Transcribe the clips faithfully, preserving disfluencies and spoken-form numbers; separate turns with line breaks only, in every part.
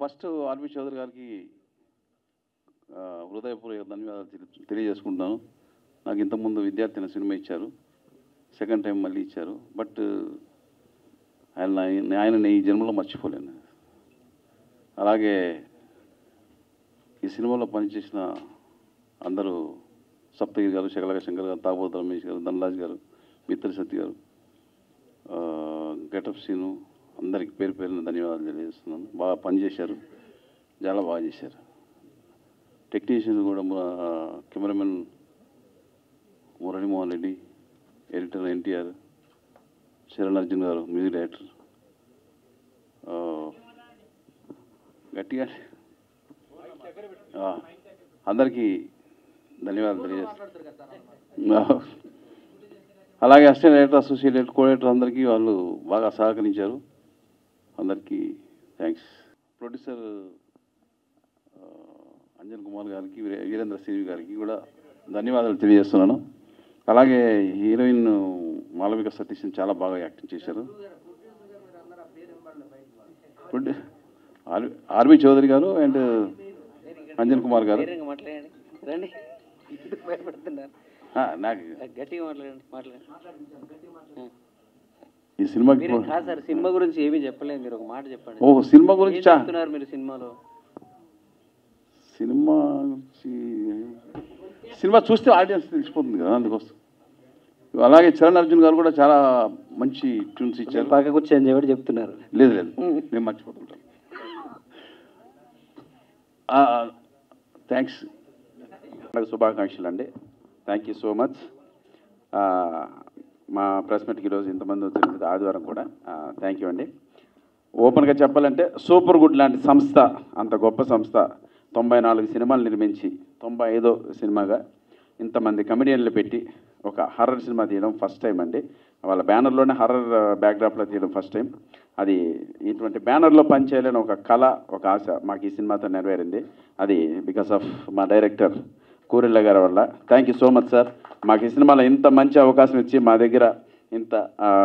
First RB Chowdary గారికి హృదయపూర్వక ధన్యవాదాలు తెలియజేసుకుంటున్నాను. నాకు ఇంతకుముందు విద్యార్థిని సినిమా ఇచ్చారు, సెకండ్ టైం మళ్ళీ ఇచ్చారు. బట్ ఆయన ఆయన ఈ జన్మలో మర్చిపోలేను. అలాగే ఈ సినిమాలో పనిచేసిన అందరూ సప్తగిరి గారు, శకలక శంకర్ గారు, తాబోతు రమేష్ గారు, ధనరాజ్ గారు, మిత్రి సత్య గారు, గెటప్ సీను, అందరికి పేరు పేరున ధన్యవాదాలు తెలియజేస్తున్నాను. బాగా పనిచేశారు, చాలా బాగా చేశారు. టెక్నీషియన్ కూడా కెమెరామెన్ మురళీమోహన్ రెడ్డి, ఎడిటర్ ఎన్టీఆర్, శరణ్ అర్జున్ గారు మ్యూజిక్ డైరెక్టర్, గట్టిగా అందరికీ ధన్యవాదాలు తెలియజేస్తాను. అలాగే assistant director, associate director, co director అందరికీ వాళ్ళు బాగా సహకరించారు. అందరికీ థ్యాంక్స్. ప్రొడ్యూసర్ అంజన్ కుమార్ గారికి, వీరేంద్ర శ్రీవి గారికి కూడా ధన్యవాదాలు తెలియజేస్తున్నాను. అలాగే హీరోయిన్ మాలవిక సతీష్ చాలా బాగా యాక్టింగ్ చేశారు. ఆర్బి చౌదరి గారు అండ్ అంజన్ కుమార్ గారు. నాకు ఈ సినిమా
సినిమా గురించి ఏమీ చెప్పలేదు, మీరు ఒక మాట చెప్పండి.
ఓహో, సినిమా గురించి చెప్తున్నారు
మీరు. సినిమాలో
సినిమా గురించి సినిమా చూస్తే ఆడియన్స్ తెలిసిపోతుంది కదా, అందుకోసం. అలాగే చరణ్ అర్జున్ గారు కూడా చాలా మంచి ట్యూన్స్ ఇచ్చారు.
పక్కకు వచ్చి ఎవరు చెప్తున్నారు?
లేదు లేదు, నేను మర్చిపోతుంటాను. థ్యాంక్స్, శుభాకాంక్షలు అండి. Thank you so much. మా ప్రెస్ మీట్కి ఈరోజు ఇంతమంది వచ్చినందుకు, ఆదివారం కూడా థ్యాంక్ యూ అండి. ఓపెన్గా చెప్పాలంటే సూపర్ గుడ్ లాంటి సంస్థ, అంత గొప్ప సంస్థ, తొంభై నాలుగు సినిమాలు నిర్మించి తొంభై ఐదో సినిమాగా ఇంతమంది కమెడియన్లు పెట్టి ఒక హర్రర్ సినిమా తీయడం ఫస్ట్ టైం అండి. వాళ్ళ బ్యానర్లోనే హర్రర్ బ్యాక్డ్రాప్లో తీయడం ఫస్ట్ టైం. అది ఇటువంటి బ్యానర్లో పనిచేయాలని ఒక కళ, ఒక ఆశ మాకు ఈ సినిమాతో నెరవేరింది. అది బికాస్ ఆఫ్ మా డైరెక్టర్ కూరెళ్ళ గారి వల్ల. Thank you so much sir. మాకు ఈ సినిమాలో ఇంత మంచి అవకాశం ఇచ్చి మా దగ్గర ఇంత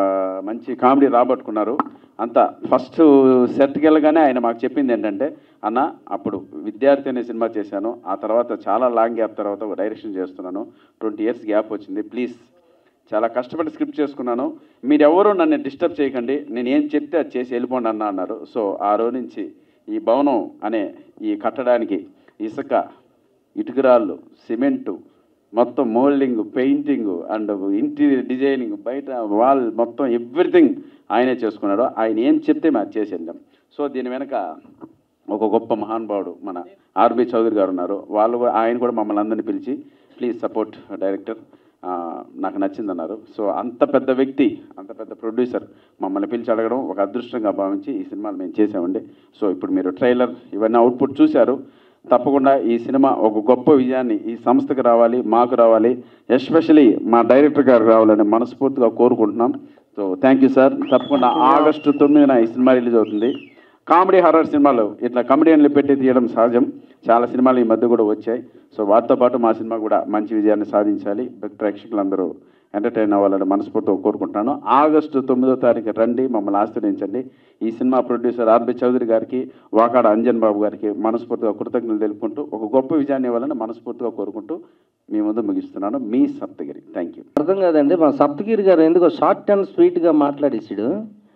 మంచి కామెడీ రాబట్టుకున్నారు. అంతా ఫస్ట్ సెట్కి వెళ్ళగానే ఆయన మాకు చెప్పింది ఏంటంటే, అన్న అప్పుడు విద్యార్థి అనే సినిమా చేశాను, ఆ తర్వాత చాలా లాంగ్ గ్యాప్ తర్వాత డైరెక్షన్ చేస్తున్నాను, ట్వంటీ ఇయర్స్ గ్యాప్ వచ్చింది, ప్లీజ్ చాలా కష్టపడి స్క్రిప్ట్ చేసుకున్నాను, మీరెవరూ నన్ను డిస్టర్బ్ చేయకండి, నేను ఏం చెప్తే అది చేసి వెళ్ళిపోండి అన్న అన్నారు. సో ఆ రోజు నుంచి ఈ భవనం అనే ఈ కట్టడానికి ఇసుక, ఇటుకరాళ్ళు, సిమెంటు, మొత్తం moulding, painting and interior designing, బయట వాల్ మొత్తం ఎవ్రీథింగ్ ఆయనే చేసుకున్నాడు. ఆయన ఏం చెప్తే మేము చేసి వెళ్ళాం. సో దీని వెనక ఒక గొప్ప మహానుభావుడు మన ఆర్బి చౌదరి గారు ఉన్నారు. వాళ్ళు ఆయన కూడా మమ్మల్ని అందరినీ పిలిచి ప్లీజ్ సపోర్ట్ డైరెక్టర్, నాకు నచ్చిందన్నారు. సో అంత పెద్ద వ్యక్తి, అంత పెద్ద ప్రొడ్యూసర్ మమ్మల్ని పిలిచి అడగడం ఒక అదృష్టంగా భావించి ఈ సినిమాలు మేము చేసామండి. సో ఇప్పుడు మీరు ట్రైలర్ ఇవన్నీ అవుట్పుట్ చూశారు. తప్పకుండా ఈ సినిమా ఒక గొప్ప విజయాన్ని ఈ సంస్థకు రావాలి, మాకు రావాలి, ఎస్పెషలీ మా డైరెక్టర్ గారు రావాలని మనస్ఫూర్తిగా కోరుకుంటున్నాం. So thank you sir. తప్పకుండా ఆగస్టు తొమ్మిదిన ఈ సినిమా రిలీజ్ అవుతుంది. కామెడీ హర్రర్ సినిమాలు ఇట్లా కామెడియన్లు పెట్టి తీయడం సహజం. చాలా సినిమాలు ఈ మధ్య కూడా వచ్చాయి. సో వాటితో పాటు మా సినిమా కూడా మంచి విజయాన్ని సాధించాలి, ప్రేక్షకులందరూ ఎంటర్టైన్ అవ్వాలని మనస్ఫూర్తిగా కోరుకుంటున్నాను. ఆగస్టు తొమ్మిదో తారీఖు రండి, మమ్మల్ని ఆశ్రయించండి. ఈ సినిమా ప్రొడ్యూసర్ ఆర్బి చౌదరి గారికి, వాకాడ అంజన్ బాబు గారికి మనస్ఫూర్తిగా కృతజ్ఞతలు తెలుపుకుంటూ ఒక గొప్ప విజయాన్ని ఇవ్వాలని మనస్ఫూర్తిగా కోరుకుంటూ మీ ముందు ముగిస్తున్నాను. మీ సప్తగిరి. Thank you.
అర్థం కాదండి, మా సప్తగిరి గారు ఎందుకో షార్ట్ అండ్ స్వీట్గా మాట్లాడేసాడు.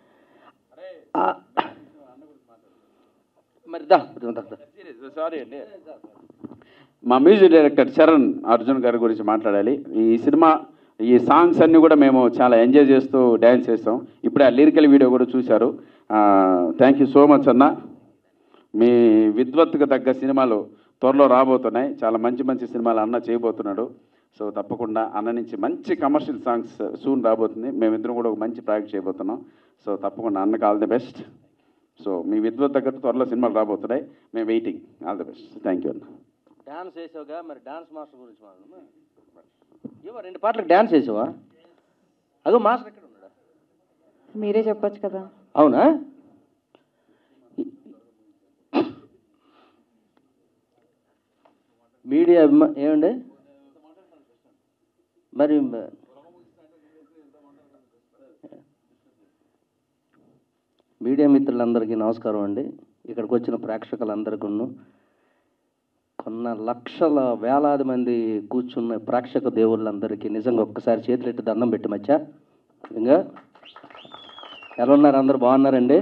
మరి
సారీ అండి, మా మ్యూజిక్ డైరెక్టర్ చరణ్ అర్జున్ గారి గురించి మాట్లాడాలి. ఈ సినిమా ఈ సాంగ్స్ అన్నీ కూడా మేము చాలా ఎంజాయ్ చేస్తూ డ్యాన్స్ చేస్తాం. ఇప్పుడే ఆ లిరికల్ వీడియో కూడా చూశారు. థ్యాంక్ యూ సో మచ్ అన్న. మీ విద్వత్తుకు తగ్గ సినిమాలు త్వరలో రాబోతున్నాయి. చాలా మంచి మంచి సినిమాలు అన్న చేయబోతున్నాడు. సో తప్పకుండా అన్న నుంచి మంచి కమర్షియల్ సాంగ్స్ సూన్ రాబోతుంది. మేమిద్దరం కూడా ఒక మంచి ప్రాజెక్ట్ చేయబోతున్నాం. సో తప్పకుండా అన్నకు ఆల్ ది బెస్ట్. సో మీ విద్వత్ తగ్గట్టు త్వరలో సినిమాలు రాబోతున్నాయి, మేము waiting. All the best. Thank you అన్న.
డాన్స్ చేసావుగా, మరి డాన్స్ మాస్టర్ గురించి మాట్లాడమా? ఏవో రెండు పాటలకు డాన్స్ చేసావా? అదో మాస్టర్ ఎక్కడ ఉన్నాడా?
మీరే చెప్పొచ్చు కదా.
అవునా? మీడియా అభిమా ఏమండి మరి మీడియా మిత్రులందరికీ నమస్కారం అండి. ఇక్కడికి వచ్చిన ప్రేక్షకులందరికీ, కొన్న లక్షల వేలాది మంది కూర్చున్న ప్రేక్షక దేవుళ్ళందరికీ నిజంగా ఒక్కసారి చేతులెట్టి దండం పెట్టి మచ్చా. నిజంగా ఎలా ఉన్నారు? అందరూ బాగున్నారండి?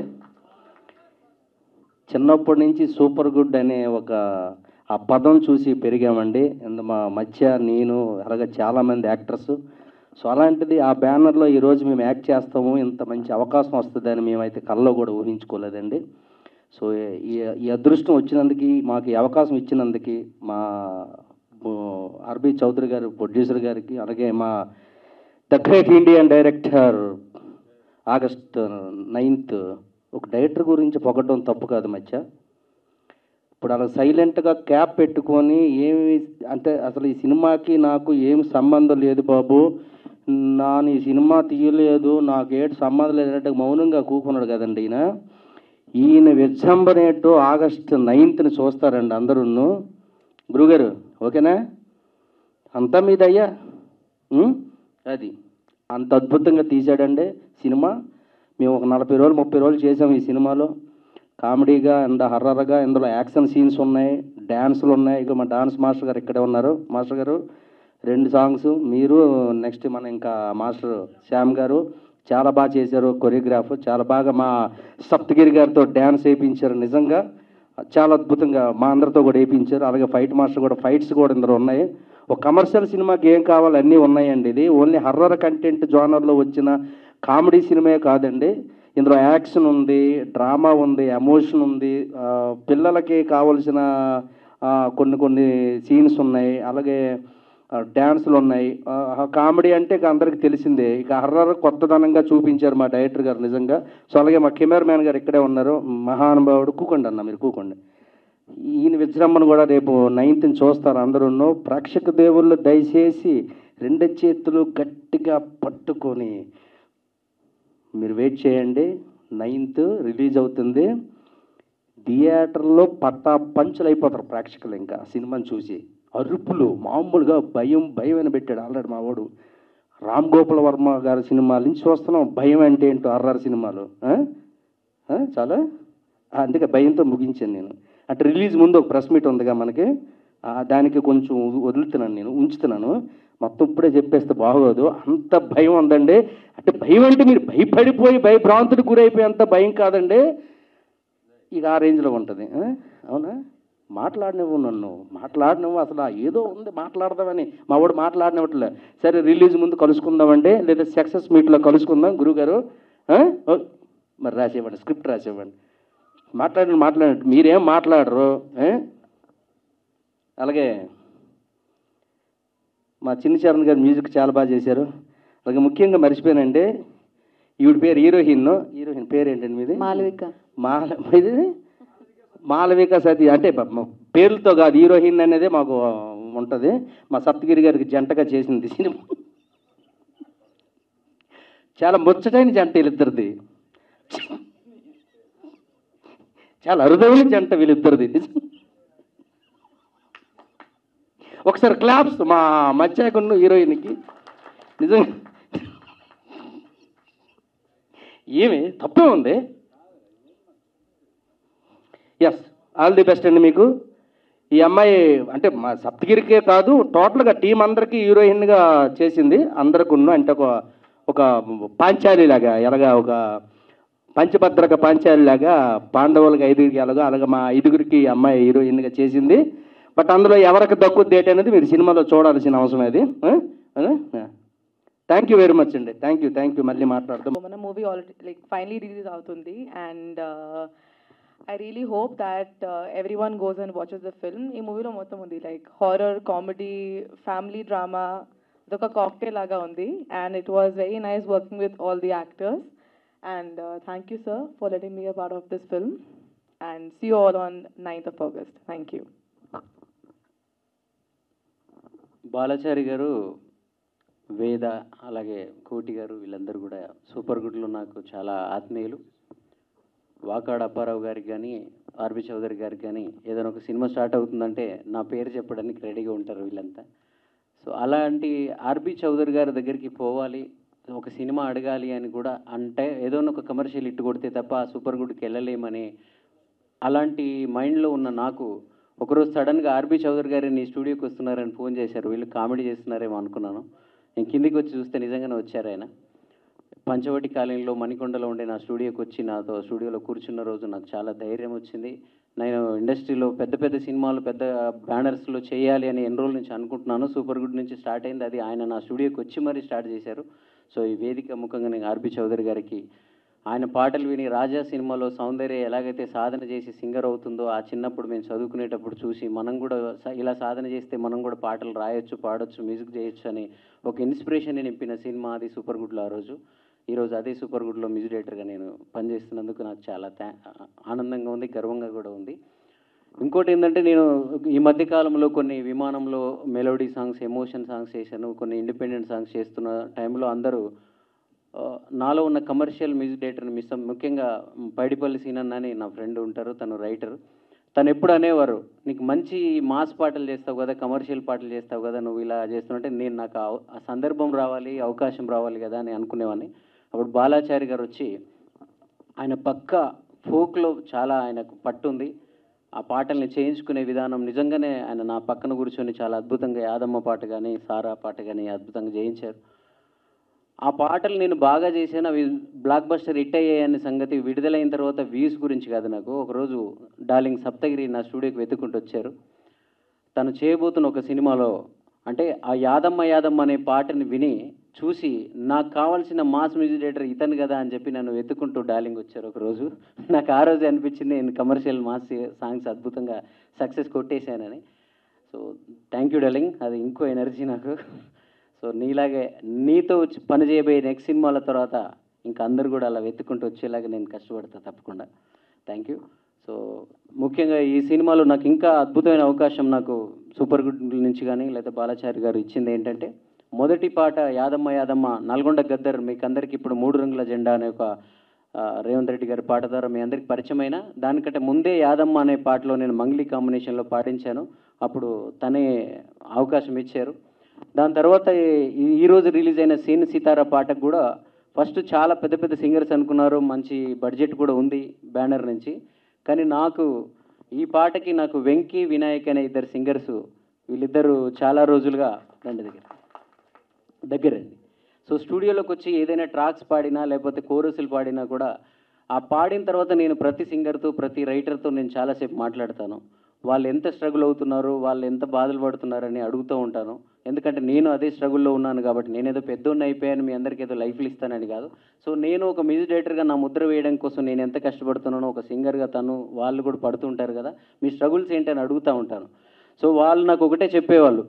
చిన్నప్పటి నుంచి సూపర్ గుడ్ అనే ఒక ఆ పదం చూసి పెరిగామండి. ఇంత మా మధ్య నేను అలాగే చాలామంది యాక్టర్స్. సో అలాంటిది ఆ బ్యానర్లో ఈరోజు మేము యాక్ట్ చేస్తాము, ఇంత మంచి అవకాశం వస్తుందని మేమైతే కల్లో కూడా ఊహించుకోలేదండి. సో ఈ ఈ అదృష్టం వచ్చినందుకు, మాకు ఈ అవకాశం ఇచ్చినందుకు మా ఆర్బి చౌదరి గారు ప్రొడ్యూసర్ గారికి, అలాగే మా the great Indian director August ninth ఒక డైరెక్టర్ గురించి పొగడం తప్పు కాదు మధ్య. ఇప్పుడు అలా సైలెంట్గా క్యాప్ పెట్టుకొని ఏమి అంటే అసలు ఈ సినిమాకి నాకు ఏమి సంబంధం లేదు బాబు, నా ఈ సినిమా తీయలేదు, నాకు ఏడు సంబంధం లేదంటే మౌనంగా కూకున్నాడు కదండి ఈయన. ఈయన విజృంభణేటో ఆగస్టు నైన్త్ని చూస్తారండి అందరూ. గురుగారు ఓకేనా? అంతా మీదయ్యా. అది అంత అద్భుతంగా తీశాడండి సినిమా. మేము ఒక నలభై రోజులు ముప్పై రోజులు చేసాము ఈ సినిమాలో. కామెడీగా అండ్ హర్రర్గా, ఇందులో యాక్షన్ సీన్స్ ఉన్నాయి, డ్యాన్సులు ఉన్నాయి. ఇక మా డాన్స్ మాస్టర్ గారు ఇక్కడే ఉన్నారు. మాస్టర్ గారు రెండు సాంగ్స్, మీరు నెక్స్ట్ మన ఇంకా మాస్టర్ శ్యామ్ గారు చాలా బాగా చేశారు. కొరియోగ్రాఫ్ చాలా బాగా మా సప్తగిరి గారితో డ్యాన్స్ వేయించారు. నిజంగా చాలా అద్భుతంగా మా అందరితో కూడా వేయించారు. అలాగే ఫైట్ మాస్టర్ కూడా, ఫైట్స్ కూడా ఇందులో ఉన్నాయి. ఒక కమర్షియల్ సినిమాకి ఏం కావాలి అన్నీ ఉన్నాయండి. ఇది ఓన్లీ హర్రర్ కంటెంట్ జోనర్లో వచ్చిన కామెడీ సినిమా కాదండి. ఇందులో యాక్షన్ ఉంది, డ్రామా ఉంది, ఎమోషన్ ఉంది, పిల్లలకి కావలసిన కొన్ని కొన్ని సీన్స్ ఉన్నాయి, అలాగే డ్యాన్సులు ఉన్నాయి. కామెడీ అంటే ఇక అందరికీ తెలిసిందే. ఇక హర్రర్ కొత్తదనంగా చూపించారు మా డైరెక్టర్ గారు నిజంగా. సో అలాగే మా కెమెరా మ్యాన్ గారు ఇక్కడే ఉన్నారు, మహానుభావుడు. కూకోండి అన్న, మీరు కూకోండి. ఈయన విజృంభణ కూడా రేపు నైన్త్ని చూస్తారు అందరూ. ప్రేక్షక దేవుళ్ళు దయచేసి రెండు చేతులు గట్టిగా పట్టుకొని మీరు వెయిట్ చేయండి. నైన్త్ రిలీజ్ అవుతుంది. థియేటర్లో పట్టా పంచులు అయిపోతారు ప్రేక్షకులు. ఇంకా సినిమాని చూసి అరుపులు మామూలుగా భయం భయం అని పెట్టాడు ఆల్రెడీ మా వాడు. రామ్ గోపాల్ వర్మ గారి సినిమాల నుంచి చూస్తున్నాం భయం అంటే ఏంటో, హర్రర్ సినిమాలు చాలా. అందుకే భయంతో ముగించాను నేను. అంటే రిలీజ్ ముందు ఒక ప్రెస్ మీట్ ఉందిగా మనకి, దానికి కొంచెం వదులుతున్నాను నేను, ఉంచుతున్నాను. మొత్తం ఇప్పుడే చెప్పేస్తే బాగోదు, అంత భయం ఉందండి. అంటే భయం అంటే మీరు భయపడిపోయి భయభ్రాంతుడికి గురైపోయేంత భయం కాదండి, ఇక ఆ రేంజ్లో ఉంటుంది. అవునా? మాట్లాడినవు, నన్ను మాట్లాడినవు, అసలు ఏదో ఉంది మాట్లాడదామని మా వాడు మాట్లాడినట్లే. సరే రిలీజ్ ముందు కలుసుకుందామండి, లేదా సక్సెస్ మీట్లో కలుసుకుందాం గురుగారు. మరి రాసేవ్వండి, స్క్రిప్ట్ రాసేవ్వండి. మాట్లాడిన మాట్లాడినట్టు మీరేం మాట్లాడరు. అలాగే మా చిన్ని చరణ్ గారు మ్యూజిక్ చాలా బాగా చేశారు. అలాగే ముఖ్యంగా మర్చిపోయానండి, ఈవిడ పేరు హీరోయిన్. హీరోయిన్ పేరు ఏంటండి మీది?
మాలవిక.
మాల ఇది మాలవిక సతీ. అంటే పేర్లతో కాదు, హీరోయిన్ అనేది మాకు ఉంటుంది. మా సప్తగిరి గారికి జంటగా చేసింది సినిమా. చాలా ముచ్చటైన జంట వీళ్ళిద్దరిది, చాలా అరుదైన జంట వీళ్ళిద్దరిది. ఒకసారి క్లాప్స్ మా మచ్చాకున్న హీరోయిన్కి. నిజంగా ఏమి తప్పే ఉంది. ఎస్, ఆల్ ది బెస్ట్ అండి మీకు. ఈ అమ్మాయి అంటే మా సప్తగిరికే కాదు, టోటల్గా టీం అందరికీ హీరోయిన్గా చేసింది. అందరికి ఉన్న అంటే ఒక ఒక పాంచాలిలాగా, ఎలాగా ఒక పంచభద్రక పాంచాలిలాగా పాండవులకి ఐదుగురికి ఎలాగో అలాగా మా ఐదుగురికి అమ్మాయి హీరోయిన్గా చేసింది. బట్ అందులో ఎవరికి దక్కుద్ది ఏంటి అనేది మీరు సినిమాలో చూడాల్సిన అవసరం అది. థ్యాంక్ యూ వెరీ మచ్ అండి. థ్యాంక్ యూ థ్యాంక్ యూ మళ్ళీ మాట్లాడదాం.
మన movie already like finally release అవుతుంది and I really hope that everyone goes and watches the film. ఈ మూవీలో మొత్తం ఉంది like horror, comedy, family drama, అదొక కాక్టైల్ లాగా ఉంది. And it was very nice working with all the actors and thank you sir for letting me a part of this film and see you all on ninth of August. Thank you.
Balachari గారు, వేద, అలాగే కోటి గారు, వీళ్ళందరూ కూడా super గుడ్లు నాకు చాలా ఆత్మీయులు. వాకాడ అప్పారావు గారికి కానీ, ఆర్బి చౌదరి గారికి కానీ ఏదైనా ఒక సినిమా స్టార్ట్ అవుతుందంటే నా పేరు చెప్పడానికి రెడీగా ఉంటారు వీళ్ళంతా. సో అలాంటి ఆర్బి చౌదరి గారి దగ్గరికి పోవాలి, ఒక సినిమా అడగాలి అని కూడా అంటే ఏదో ఒక కమర్షియల్ ఇట్టు కొడితే తప్ప ఆ సూపర్ గుడ్కి వెళ్ళలేమని అలాంటి మైండ్లో ఉన్న నాకు ఒకరోజు సడన్గా ఆర్బీ చౌదరి గారు నీ స్టూడియోకి వస్తున్నారని ఫోన్ చేశారు. వీళ్ళు కామెడీ చేస్తున్నారేమో అనుకున్నాను. నేను కిందికి వచ్చి చూస్తే నిజంగానే వచ్చారు ఆయన. పంచవటి కాలనీలో మణికొండలో ఉండే నా స్టూడియోకి వచ్చి నాతో స్టూడియోలో కూర్చున్న రోజు నాకు చాలా ధైర్యం వచ్చింది. నేను ఇండస్ట్రీలో పెద్ద పెద్ద సినిమాలు పెద్ద బ్యానర్స్లో చేయాలి అని ఎన్ని రోజుల నుంచి అనుకుంటున్నాను. సూపర్ గుడ్ నుంచి స్టార్ట్ అయింది. అది ఆయన నా స్టూడియోకి వచ్చి మరీ స్టార్ట్ చేశారు. సో ఈ వేదిక ముఖంగా నేను ఆర్బీ చౌదరి గారికి ఆయన పాటలు విని రాజా సినిమాలో సౌందర్య ఎలాగైతే సాధన చేసి సింగర్ అవుతుందో ఆ చిన్నప్పుడు మేము చదువుకునేటప్పుడు చూసి మనం కూడా ఇలా సాధన చేస్తే మనం కూడా పాటలు రాయొచ్చు, పాడొచ్చు, మ్యూజిక్ చేయొచ్చు అని ఒక ఇన్స్పిరేషన్ నింపిన సినిమా అది సూపర్ గుడ్లో. ఆ రోజు ఈరోజు అదే సూపర్ గుడ్లో మ్యూజిక్ డైరెక్టర్గా నేను పనిచేస్తున్నందుకు నాకు చాలా థ్యా ఆనందంగా ఉంది, గర్వంగా కూడా ఉంది. ఇంకోటి ఏంటంటే నేను ఈ మధ్యకాలంలో కొన్ని విమానంలో మెలోడీ సాంగ్స్, ఎమోషన్ సాంగ్స్ చేశాను, కొన్ని ఇండిపెండెంట్ సాంగ్స్ చేస్తున్న టైంలో అందరూ నాలో ఉన్న కమర్షియల్ మ్యూజిక్ డైరెక్టర్ని మిస్, ముఖ్యంగా పైడిపల్లి సీనన్న అని నా ఫ్రెండ్ ఉంటారు, తను రైటర్. తను ఎప్పుడు అనేవారు, నీకు మంచి మాస్ పాటలు చేస్తావు కదా, కమర్షియల్ పాటలు చేస్తావు కదా, నువ్వు ఇలా చేస్తున్నట్టే నేను నాకు ఆ సందర్భం రావాలి, అవకాశం రావాలి కదా అని అనుకునేవాడిని. అప్పుడు బాలాచారి గారు వచ్చి ఆయన పక్క ఫోక్లో చాలా ఆయనకు పట్టుంది, ఆ పాటల్ని చేయించుకునే విధానం నిజంగానే ఆయన నా పక్కన కూర్చొని చాలా అద్భుతంగా యాదమ్మ పాట కానీ సారా పాట కానీ అద్భుతంగా చేయించారు. ఆ పాటలు నేను బాగా చేశాను, అవి బ్లాక్ బస్టర్ హిట్ అయ్యాయనే సంగతి విడుదలైన తర్వాత వ్యూస్ గురించి కాదు. నాకు ఒకరోజు డార్లింగ్ సప్తగిరి నా స్టూడియోకి వెతుక్కుంటూ వచ్చారు. తను చేయబోతున్న ఒక సినిమాలో అంటే ఆ యాదమ్మ యాదమ్మ అనే పాటని విని చూసి నాకు కావాల్సిన మాస్ మ్యూజిక్ డైరెక్టర్ ఇతను కదా అని చెప్పి నన్ను వెతుక్కుంటూ డార్లింగ్ వచ్చారు ఒకరోజు. నాకు ఆ రోజు అనిపించింది నేను కమర్షియల్ మాస్ సాంగ్స్ అద్భుతంగా సక్సెస్ కొట్టేశానని. సో థ్యాంక్ యూ డార్లింగ్, అది ఇంకో ఎనర్జీ నాకు. సో నీలాగే నీతో వచ్చి పని చేయబోయే నెక్స్ట్ సినిమాల తర్వాత ఇంకా అందరు కూడా అలా వెతుక్కుంటూ వచ్చేలాగా నేను కష్టపడతాను తప్పకుండా. Thank you. సో ముఖ్యంగా ఈ సినిమాలో నాకు ఇంకా అద్భుతమైన అవకాశం నాకు సూపర్ గుడ్ నుంచి కానీ లేదా బాలాచారి గారు ఇచ్చింది ఏంటంటే, మొదటి పాట యాదమ్మ యాదమ్మ నల్గొండ గద్దర్ మీకు అందరికీ ఇప్పుడు మూడు రంగుల జెండా అనే ఒక రేవంత్ రెడ్డి గారి పాట ద్వారా మీ అందరికి పరిచయమైన, దానికంటే ముందే యాదమ్మ అనే పాటలో నేను మంగ్లీ కాంబినేషన్లో పాటించాను. అప్పుడు తనే అవకాశం ఇచ్చారు. దాని తర్వాత ఈరోజు రిలీజ్ అయిన సీన్ సితారా పాటకు కూడా ఫస్ట్ చాలా పెద్ద పెద్ద సింగర్స్ అనుకున్నారు, మంచి బడ్జెట్ కూడా ఉంది బ్యానర్ నుంచి. కానీ నాకు ఈ పాటకి నాకు వెంకీ వినాయక్ అనే ఇద్దరు సింగర్స్, వీళ్ళిద్దరూ చాలా రోజులుగా రండి దగ్గర దగ్గరండి సో స్టూడియోలోకి వచ్చి ఏదైనా ట్రాక్స్ పాడినా లేకపోతే కోరసులు పాడినా కూడా ఆ పాడిన తర్వాత నేను ప్రతి సింగర్తో ప్రతి రైటర్తో నేను చాలాసేపు మాట్లాడతాను. వాళ్ళు ఎంత స్ట్రగుల్ అవుతున్నారు, వాళ్ళు ఎంత బాధలు పడుతున్నారని అడుగుతూ ఉంటాను. ఎందుకంటే నేను అదే స్ట్రగుల్లో ఉన్నాను కాబట్టి, నేనేదో పెద్దోన్ని అయిపోయాను మీ అందరికీ ఏదో లైఫ్లు ఇస్తానని కాదు. సో నేను ఒక మ్యూజిక్ డైరెక్టర్గా నా ముద్ర వేయడం కోసం నేను ఎంత కష్టపడుతున్నానో ఒక సింగర్గా తను వాళ్ళు కూడా పడుతుంటారు కదా, మీ స్ట్రగుల్స్ ఏంటని అడుగుతూ ఉంటాను. సో వాళ్ళు నాకు ఒకటే చెప్పేవాళ్ళు,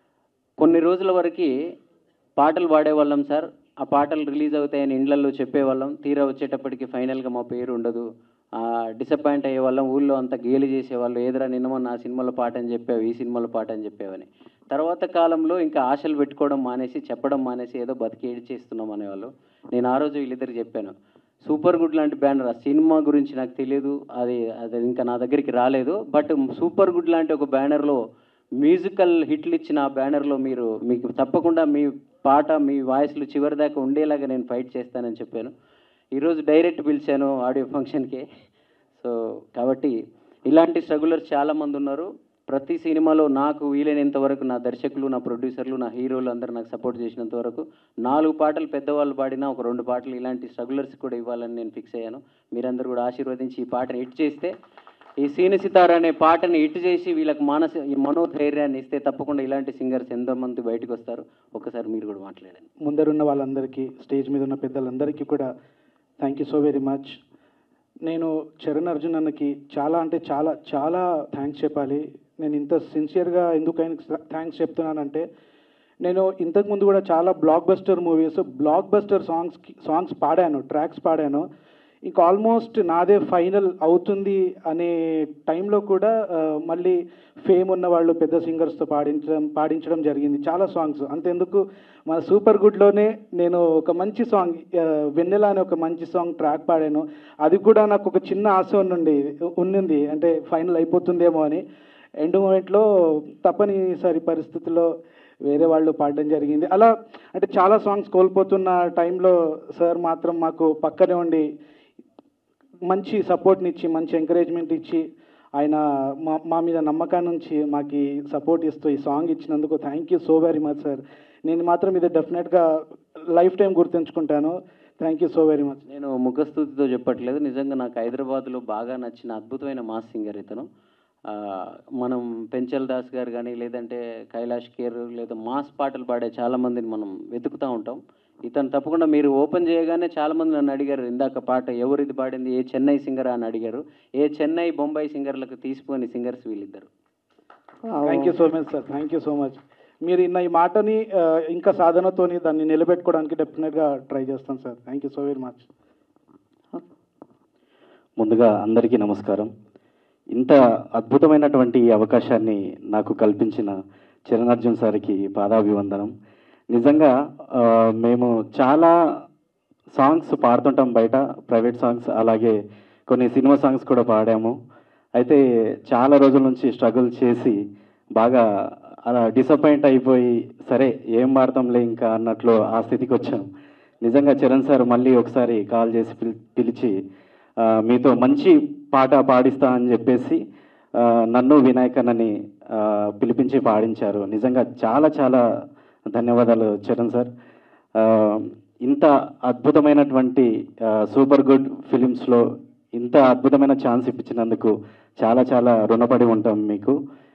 కొన్ని రోజుల వరకు పాటలు పాడేవాళ్ళం సార్, ఆ పాటలు రిలీజ్ అవుతాయని ఇండ్లల్లో చెప్పేవాళ్ళం, తీరా వచ్చేటప్పటికి ఫైనల్గా మా పేరు ఉండదు, డిసప్పాయింట్ అయ్యేవాళ్ళం, ఊళ్ళో అంతా గేలి చేసేవాళ్ళు, ఏదైనా నిన్నమో ఆ సినిమాలో పాట అని చెప్పావు, ఈ సినిమాలో పాట అని చెప్పావని. తర్వాత కాలంలో ఇంకా ఆశలు పెట్టుకోవడం మానేసి చెప్పడం మానేసి ఏదో బతికి ఏడి చేస్తున్నాం అనేవాళ్ళు. నేను ఆ రోజు వీళ్ళిద్దరు చెప్పాను, సూపర్ గుడ్ లాంటి బ్యానర్, ఆ సినిమా గురించి నాకు తెలియదు, అది అది ఇంకా నా దగ్గరికి రాలేదు, బట్ సూపర్ గుడ్ లాంటి ఒక బ్యానర్లో మ్యూజికల్ హిట్లు ఇచ్చిన ఆ బ్యానర్లో మీరు మీకు తప్పకుండా మీ పాట మీ వాయిస్లు చివరి దాకా ఉండేలాగా నేను ఫైట్ చేస్తానని చెప్పాను. ఈరోజు డైరెక్ట్ పిలిచాను ఆడియో ఫంక్షన్కి. సో కాబట్టి ఇలాంటి స్ట్రగులర్స్ చాలామంది ఉన్నారు. ప్రతి సినిమాలో నాకు వీలైనంత వరకు నా దర్శకులు, నా ప్రొడ్యూసర్లు, నా హీరోలు అందరూ నాకు సపోర్ట్ చేసినంత వరకు నాలుగు పాటలు పెద్దవాళ్ళు పాడినా ఒక రెండు పాటలు ఇలాంటి స్ట్రగులర్స్ కూడా ఇవ్వాలని నేను ఫిక్స్ అయ్యాను. మీరందరూ కూడా ఆశీర్వదించి ఈ పాటను హిట్ చేస్తే, ఈ సీని సితార అనే పాటని హిట్ చేసి వీళ్ళకి మానస ఈ మనోధైర్యాన్ని ఇస్తే తప్పకుండా ఇలాంటి సింగర్స్ ఎంతోమంది బయటకు వస్తారు. ఒకసారి మీరు కూడా మాట్లాడండి.
ముందరున్న వాళ్ళందరికీ, స్టేజ్ మీద ఉన్న పెద్దలందరికీ కూడా thank you so very much. నేను చరణ్ అర్జున్ అన్నకి చాలా అంటే చాలా చాలా థ్యాంక్స్ చెప్పాలి. నేను ఇంత సిన్సియర్గా ఎందుకు ఆయనకి థ్యాంక్స్ చెప్తున్నానంటే, నేను ఇంతకుముందు కూడా చాలా blockbuster movies blockbuster సాంగ్స్కి సాంగ్స్ పాడాను, ట్రాక్స్ పాడాను. ఇంకా ఆల్మోస్ట్ నాదే ఫైనల్ అవుతుంది అనే టైంలో కూడా మళ్ళీ ఫేమ్ ఉన్న వాళ్ళు పెద్ద సింగర్స్తో పాడించడం పాడించడం జరిగింది చాలా సాంగ్స్. అంతెందుకు మన సూపర్ గుడ్లోనే నేను ఒక మంచి సాంగ్ వెన్నెల అనే ఒక మంచి సాంగ్ ట్రాక్ పాడాను. అది కూడా నాకు ఒక చిన్న ఆశ ఉండి ఉన్నింది, అంటే ఫైనల్ అయిపోతుందేమో అని. ఎండ్ మూమెంట్లో తప్పనిసరి పరిస్థితుల్లో వేరే వాళ్ళు పాడడం జరిగింది. అలా అంటే చాలా సాంగ్స్ కోల్పోతున్న టైంలో సార్ మాత్రం మాకు పక్కనే ఉండి మంచి సపోర్ట్ని ఇచ్చి మంచి ఎంకరేజ్మెంట్ ఇచ్చి ఆయన మా మా మీద నమ్మకాన్ని నుంచి మాకు సపోర్ట్ ఇస్తూ ఈ సాంగ్ ఇచ్చినందుకు thank you so very much sir. నేను మాత్రం ఇది డెఫినెట్గా లైఫ్ టైం గుర్తుంచుకుంటాను. Thank you so very much.
నేను ముఖస్థుతితో చెప్పట్లేదు, నిజంగా నాకు హైదరాబాద్లో బాగా నచ్చిన అద్భుతమైన మాస్ సింగర్ ఇతను. మనం పెంచల్ దాస్ గారు కానీ లేదంటే కైలాష్ కేర్ లేదా మాస్ పాటలు పాడే చాలామందిని మనం వెతుకుతూ ఉంటాం. ఇతను తప్పకుండా మీరు ఓపెన్ చేయగానే చాలామంది నన్ను అడిగారు, ఇందాక పాట ఎవరు ఇది పాడింది, ఏ చెన్నై సింగర్ అని అడిగారు. ఏ చెన్నై బొంబాయి సింగర్లకు తీసిపోని సింగర్స్ వీళ్ళిద్దరు.
Thank you so much sir, thank you so much. మీరు ఇన్న ఈ మాటని ఇంకా సాధనతోని దాన్ని నిలబెట్టుకోవడానికి డెఫినెట్గా ట్రై చేస్తాను sir. Thank you so very much.
ముందుగా అందరికీ నమస్కారం. ఇంత అద్భుతమైనటువంటి ఈ అవకాశాన్ని నాకు కల్పించిన చరణ్ అర్జున్ సార్కి పాదాభివందనం. నిజంగా మేము చాలా సాంగ్స్ పాడుతుంటాం బయట, ప్రైవేట్ సాంగ్స్, అలాగే కొన్ని సినిమా సాంగ్స్ కూడా పాడాము. అయితే చాలా రోజుల నుంచి స్ట్రగుల్ చేసి బాగా అలా డిసప్పాయింట్ అయిపోయి సరే ఏం పాడతాంలే ఇంకా అన్నట్లు ఆ స్థితికి వచ్చాం. నిజంగా చరణ్ సార్ మళ్ళీ ఒకసారి కాల్ చేసి పిలి పిలిచి మీతో మంచి పాట పాడిస్తా అని చెప్పేసి నన్ను వినాయకన్నని పిలిపించి పాడించారు. నిజంగా చాలా చాలా ధన్యవాదాలు చరణ్ సార్. ఇంత అద్భుతమైనటువంటి సూపర్ గుడ్ ఫిలిమ్స్లో ఇంత అద్భుతమైన ఛాన్స్ ఇప్పించినందుకు చాలా చాలా రుణపడి ఉంటాం మీకు.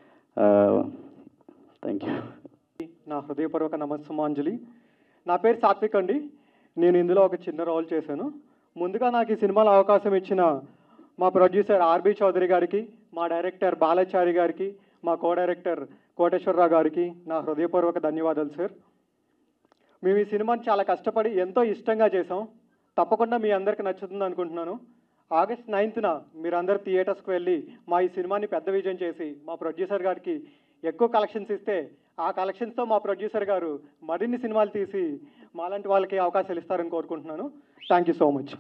Thank you.
నా హృదయపూర్వక నమస్సుమాంజలి. నా పేరు సాత్విక్ అండి. నేను ఇందులో ఒక చిన్న రోల్ చేశాను. ముందుగా నాకు ఈ సినిమాలో అవకాశం ఇచ్చిన మా ప్రొడ్యూసర్ ఆర్బి చౌదరి గారికి, మా డైరెక్టర్ బాలాచారి గారికి, మా కో డైరెక్టర్ కోటేశ్వరరావు గారికి నా హృదయపూర్వక ధన్యవాదాలు సార్. మేము ఈ సినిమాని చాలా కష్టపడి ఎంతో ఇష్టంగా చేసాం. తప్పకుండా మీ అందరికీ నచ్చుతుంది అనుకుంటున్నాను. ఆగస్ట్ నైన్త్న మీరందరూ థియేటర్స్కి వెళ్ళి మా ఈ సినిమాని పెద్ద విజయం చేసి మా ప్రొడ్యూసర్ గారికి ఎక్కువ కలెక్షన్స్ ఇస్తే ఆ కలెక్షన్స్తో మా ప్రొడ్యూసర్ గారు మరిన్ని సినిమాలు తీసి మాలాంటి వాళ్ళకి అవకాశాలు ఇస్తారని కోరుకుంటున్నాను. Thank you so much.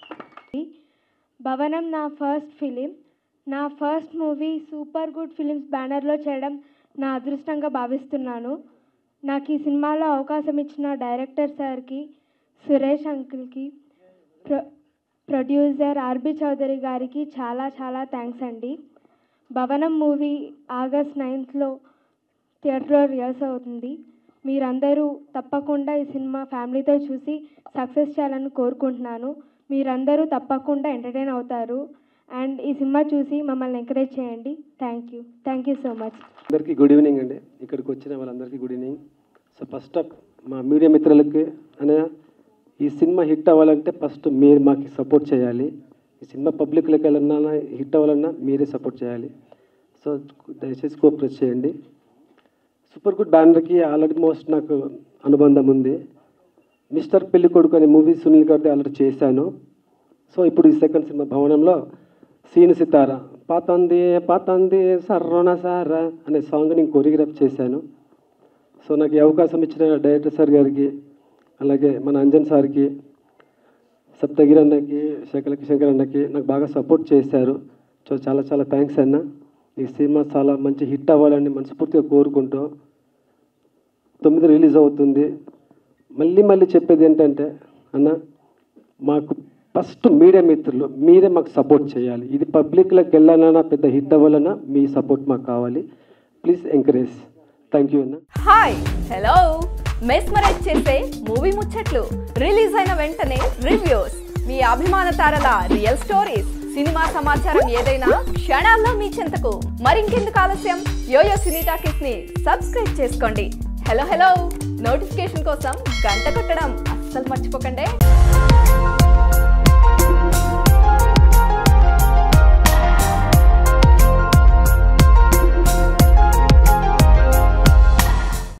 Bhavanam నా ఫస్ట్ ఫిలిం. నా first movie super good films బ్యానర్లో చేయడం నా అదృష్టంగా భావిస్తున్నాను. నాకు ఈ సినిమాలో అవకాశం ఇచ్చిన డైరెక్టర్ సార్కి, సురేష్ అంకుల్కి, ప్రొ ప్రొడ్యూసర్ ఆర్బి చౌదరి గారికి చాలా చాలా థ్యాంక్స్ అండి. భవనం మూవీ ఆగస్ట్ నైన్త్లో థియేటర్లో రిలీజ్ అవుతుంది. మీరందరూ తప్పకుండా ఈ సినిమా ఫ్యామిలీతో చూసి సక్సెస్ చేయాలని కోరుకుంటున్నాను. మీరందరూ తప్పకుండా ఎంటర్టైన్ అవుతారు అండ్ ఈ సినిమా చూసి మమ్మల్ని ఎంకరేజ్ చేయండి. Thank you thank you so much.
అందరికీ గుడ్ ఈవినింగ్ అండి. ఇక్కడికి వచ్చిన వాళ్ళందరికీ good evening. So first of మా మీడియా మిత్రులకి అనే ఈ సినిమా హిట్ అవ్వాలంటే ఫస్ట్ మీరు మాకు సపోర్ట్ చేయాలి. ఈ సినిమా పబ్లిక్లోకి వెళ్ళాలన్నా హిట్ అవ్వాలన్నా మీరే సపోర్ట్ చేయాలి. సో దయచేసి కోఆపరేట్ చేయండి. సూపర్ గుడ్ బ్యానర్కి ఆల్రెడీ మోస్ట్ నాకు అనుబంధం ఉంది. మిస్టర్ పెళ్లి కొడుకు అనే మూవీ సునీల్ గారిది ఆల్రెడీ చేశాను. సో ఇప్పుడు ఈ సెకండ్ సినిమా భవనంలో సీను సితార పాతంది పాతంది సర్రోన సారా అనే సాంగ్ నేను కొరియోగ్రాఫ్ చేశాను. సో నాకు ఈ అవకాశం ఇచ్చిన డైరెక్టర్ సార్ గారికి, అలాగే మన అంజన్ సార్కి, సప్తగిరి అన్నకి, శకల శంకర్ అన్నకి నాకు బాగా సపోర్ట్ చేశారు. సో చాలా చాలా థ్యాంక్స్ అన్న. ఈ సినిమా చాలా మంచి హిట్ అవ్వాలని మనస్ఫూర్తిగా కోరుకుంటూ తొమ్మిది రిలీజ్ అవుతుంది. మళ్ళీ మళ్ళీ చెప్పేది ఏంటంటే అన్న, మాకు ఫస్ట్ మీడియా మిత్రులు మీరే మాకు సపోర్ట్ చేయాలి. ఇది పబ్లిక్లోకి వెళ్ళాలన్నా పెద్ద హిట్ అవ్వాలన్నా మీ సపోర్ట్ మాకు కావాలి. Please encourage. థ్యాంక్ యూ అన్న.
హాయ్ హలో మెస్మరైజ్ చేసే మూవీ ముచ్చట్లు, రిలీజ్ అయిన వెంటనే రివ్యూస్, మీ అభిమాన తారల రియల్ స్టోరీస్, సినిమా సమాచారం ఏదైనా క్షణాల్లో మీ చెంతకు. మరింకెందుకు ఆలస్యం, యోయో సినీ టాకీస్ ని సబ్స్క్రైబ్ చేసుకోండి. హలో హలో నోటిఫికేషన్ కోసం గంట కొట్టడం అస్సలు మర్చిపోకండి.